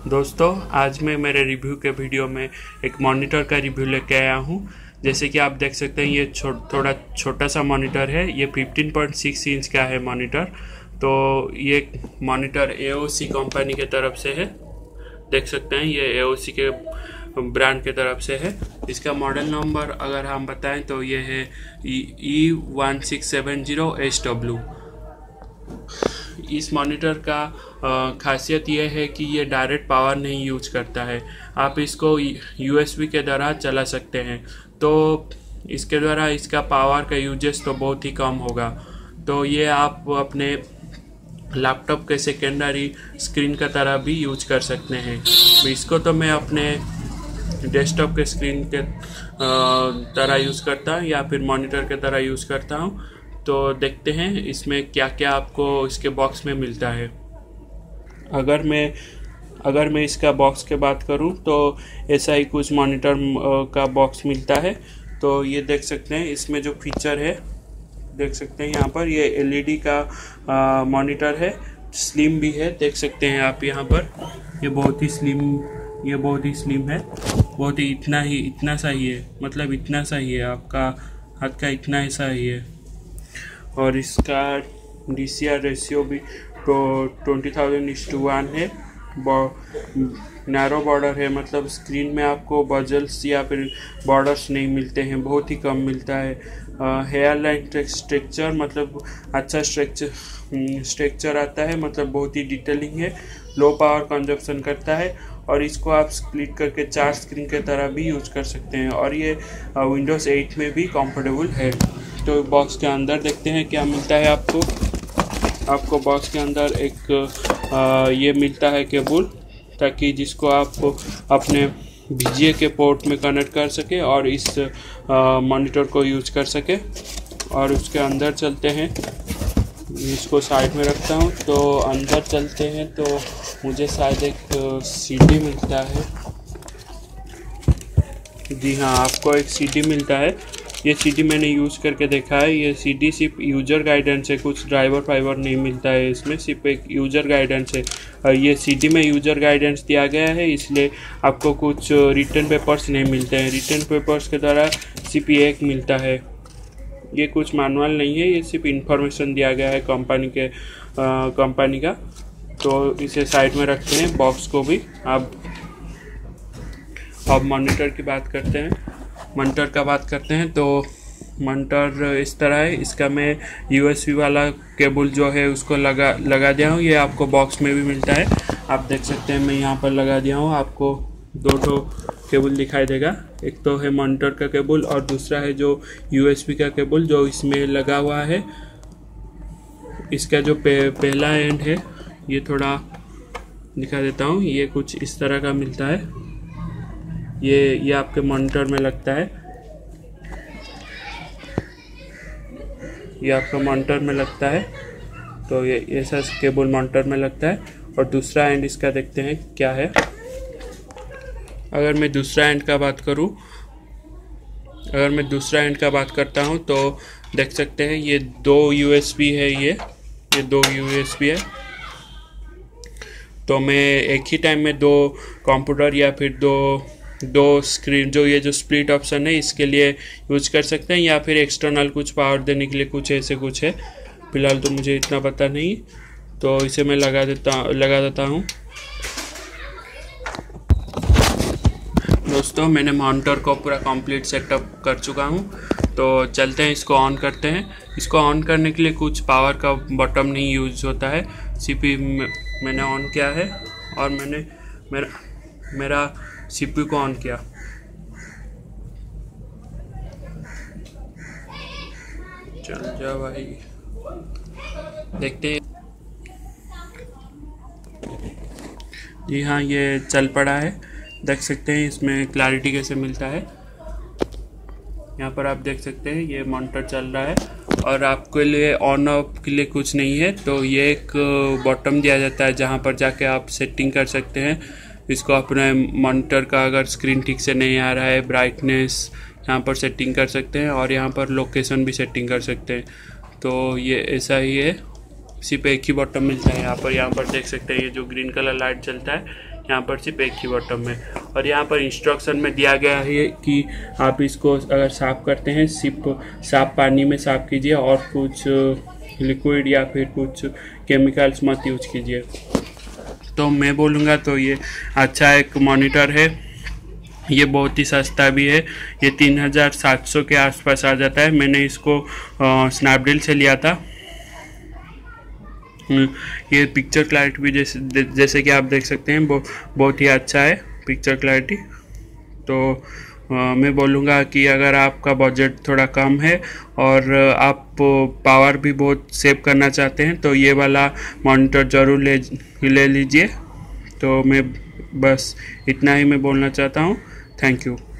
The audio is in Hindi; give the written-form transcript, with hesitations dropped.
दोस्तों, आज मैं मेरे रिव्यू के वीडियो में एक मॉनिटर का रिव्यू लेके आया हूँ। जैसे कि आप देख सकते हैं ये थोड़ा छोटा सा मॉनिटर है। ये 15.6 इंच का है मॉनिटर। तो ये मॉनिटर AOC कंपनी के तरफ से है। देख सकते हैं ये AOC के ब्रांड के तरफ से है। इसका मॉडल नंबर अगर हम बताएं तो ये है E1670SW। इस मॉनिटर का खासियत यह है कि ये डायरेक्ट पावर नहीं यूज करता है। आप इसको USB के द्वारा चला सकते हैं, तो इसके द्वारा इसका पावर का यूजेस तो बहुत ही कम होगा। तो ये आप अपने लैपटॉप के सेकेंडरी स्क्रीन का तरह भी यूज कर सकते हैं। इसको तो मैं अपने डेस्कटॉप के स्क्रीन के तरह यूज़ करता हूँ या फिर मॉनिटर के तरह यूज़ करता हूँ। तो देखते हैं इसमें क्या क्या आपको इसके बॉक्स में मिलता है। अगर मैं इसका बॉक्स के बात करूं तो ऐसा ही कुछ मॉनिटर का बॉक्स मिलता है। तो ये देख सकते हैं इसमें जो फीचर है, देख सकते हैं यहाँ पर ये LED का मॉनिटर है। स्लिम भी है, देख सकते हैं आप यहाँ पर। ये बहुत ही स्लिम है। बहुत ही इतना सा ही है, मतलब इतना सा ही है, आपका हाथ का इतना सा ही है। और इसका DCR रेशियो भी तो 20,000:1 है। नैरो बॉर्डर है, मतलब स्क्रीन में आपको बजल्स या फिर बॉर्डर्स नहीं मिलते हैं, बहुत ही कम मिलता है। हेयर लाइन स्ट्रक्चर, मतलब अच्छा स्ट्रक्चर आता है, मतलब बहुत ही डिटेलिंग है। लो पावर कंजप्शन करता है और इसको आप स्प्लिट करके 4 स्क्रीन के तरह भी यूज कर सकते हैं। और ये Windows 8 में भी कंफर्टेबल है। तो बॉक्स के अंदर देखते हैं क्या मिलता है आपको बॉक्स के अंदर एक ये मिलता है केबल, ताकि जिसको आप अपने VGA के पोर्ट में कनेक्ट कर सके और इस मॉनिटर को यूज कर सके। और उसके अंदर चलते हैं, इसको साइड में रखता हूँ। तो अंदर चलते हैं तो मुझे शायद एक CD मिलता है। जी हाँ, आपको एक CD मिलता है। ये CD मैंने यूज़ करके देखा है। ये CD सिर्फ यूज़र गाइडेंस है, कुछ ड्राइवर फाइवर नहीं मिलता है इसमें, सिर्फ एक यूज़र गाइडेंस है। ये CD में यूज़र गाइडेंस दिया गया है, इसलिए आपको कुछ रिटर्न पेपर्स नहीं मिलते हैं। रिटर्न पेपर्स के द्वारा सिर्फ एक मिलता है। ये कुछ मैनुअल नहीं है, ये सिर्फ इंफॉर्मेशन दिया गया है कंपनी का। तो इसे साइड में रखते हैं बॉक्स को भी। अब मॉनिटर की बात करते हैं। मॉनिटर का बात करते हैं तो मॉनिटर इस तरह है। इसका मैं USB वाला केबल जो है उसको लगा दिया हूँ। ये आपको बॉक्स में भी मिलता है, आप देख सकते हैं। मैं यहाँ पर लगा दिया हूँ। आपको 2 केबल दिखाई देगा। एक तो है मॉनिटर का केबल और दूसरा है जो USB का केबल जो इसमें लगा हुआ है। इसका जो पहला एंड है, ये थोड़ा दिखा देता हूँ। ये कुछ इस तरह का मिलता है। ये आपके मॉनिटर में लगता है। ये आपका मॉनिटर में लगता है। तो ये ऐसा केबल मॉनिटर में लगता है। और दूसरा एंड इसका देखते हैं क्या है। अगर मैं दूसरा एंड का बात करता हूँ तो देख सकते हैं ये 2 USB है। ये 2 USB है। तो मैं एक ही टाइम में 2 कंप्यूटर या फिर दो स्क्रीन, जो ये जो स्प्लिट ऑप्शन है, इसके लिए यूज कर सकते हैं, या फिर एक्सटर्नल कुछ पावर देने के लिए कुछ है। फिलहाल तो मुझे इतना पता नहीं। तो इसे मैं लगा देता हूँ। दोस्तों, मैंने मॉनिटर को पूरा कंप्लीट सेटअप कर चुका हूँ। तो चलते हैं, इसको ऑन करते हैं। इसको ऑन करने के लिए कुछ पावर का बटन नहीं यूज होता है। CPU मैंने ऑन किया है और मैंने मेरा CPU को ऑन किया। चल जा भाई, देखते हैं। जी हाँ, ये चल पड़ा है। देख सकते हैं इसमें क्लैरिटी कैसे मिलता है। यहाँ पर आप देख सकते हैं ये मॉनिटर चल रहा है। और आपके लिए ऑन ऑफ के लिए कुछ नहीं है। तो ये एक बटन दिया जाता है जहाँ पर जाके आप सेटिंग कर सकते हैं। इसको अपने मॉनिटर का अगर स्क्रीन ठीक से नहीं आ रहा है, ब्राइटनेस यहाँ पर सेटिंग कर सकते हैं और यहाँ पर लोकेशन भी सेटिंग कर सकते हैं। तो ये ऐसा ही है। इसी पे एक ही बटन मिलता है। यहाँ पर देख सकते हैं ये जो ग्रीन कलर लाइट जलता है, यहाँ पर सिर्फ एक ही बटन में। और यहाँ पर इंस्ट्रक्शन में दिया गया है कि आप इसको अगर साफ़ करते हैं सिर्फ साफ पानी में साफ़ कीजिए और कुछ लिक्विड या फिर कुछ केमिकल्स मत यूज कीजिए। तो मैं बोलूँगा तो ये अच्छा एक मॉनिटर है, ये बहुत ही सस्ता भी है, ये 3700 के आसपास आ जाता है। मैंने इसको स्नैपडील से लिया था। ये पिक्चर क्लैरिटी भी जैसे कि आप देख सकते हैं बहुत ही अच्छा है पिक्चर क्लैरिटी। तो मैं बोलूँगा कि अगर आपका बजट थोड़ा कम है और आप पावर भी बहुत सेव करना चाहते हैं तो ये वाला मॉनिटर ज़रूर ले लीजिए। तो मैं बस इतना ही मैं बोलना चाहता हूँ। Thank you.